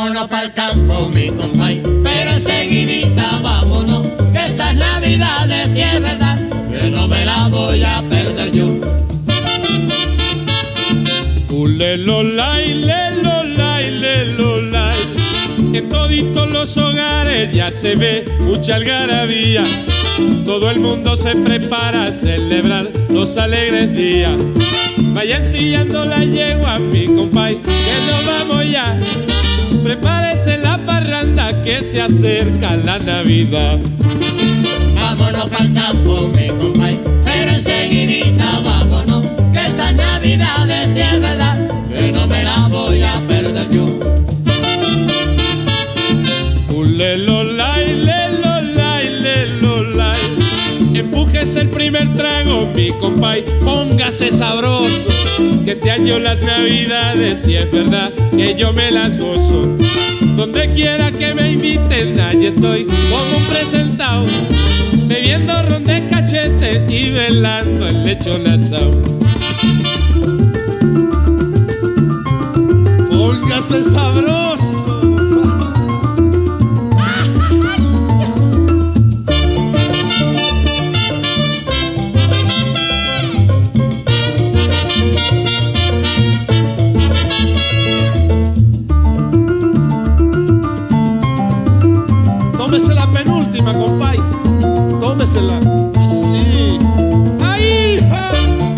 Vámonos pa'l campo, mi compay, pero enseguidita vámonos, que estas navidades si es verdad, que no me la voy a perder yo. Ulelolay, lelolay, lelolay. En toditos los hogares ya se ve mucha algarabía. Todo el mundo se prepara a celebrar los alegres días. Vaya ensillando la yegua, mi compay, que nos vamos ya. Prepárese la parranda que se acerca la Navidad. Vámonos pa'l campo, mi compay, pero enseguidita vámonos, que estas navidades si es verdad, que no me la voy a perder yo. Ulelolay, lelolay, lelolay. Empújese el primer trago, mi compay, póngase sabroso, que este año las navidades si es verdad que yo me las gozo. Donde quiera que me inviten, allí estoy como un presentado, bebiendo ron de cachete y velando el lechón asado. Póngase sabroso. Tómese la penúltima, compay. Tómesela. Así. ¡Ahí! ¡Ja!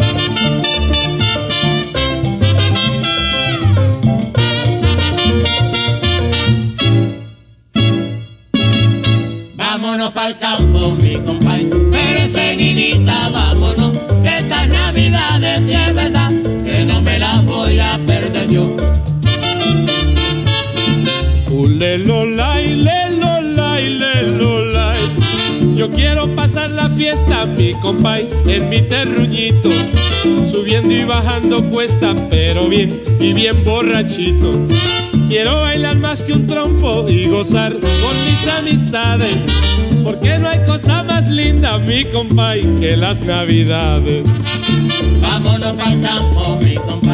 Vámonos pa'l campo, mi compay, pero enseguidita vámonos, que estas navidades si es verdad, que no me las voy a perder yo. Ulelolay, lelolay, lelolay. Yo quiero pasar la fiesta, mi compay, en mi terruñito, subiendo y bajando cuesta, pero bien y bien borrachito. Quiero bailar más que un trompo y gozar con mis amistades, porque no hay cosa más linda, mi compay, que las navidades. Vámonos pa'l campo, mi compay,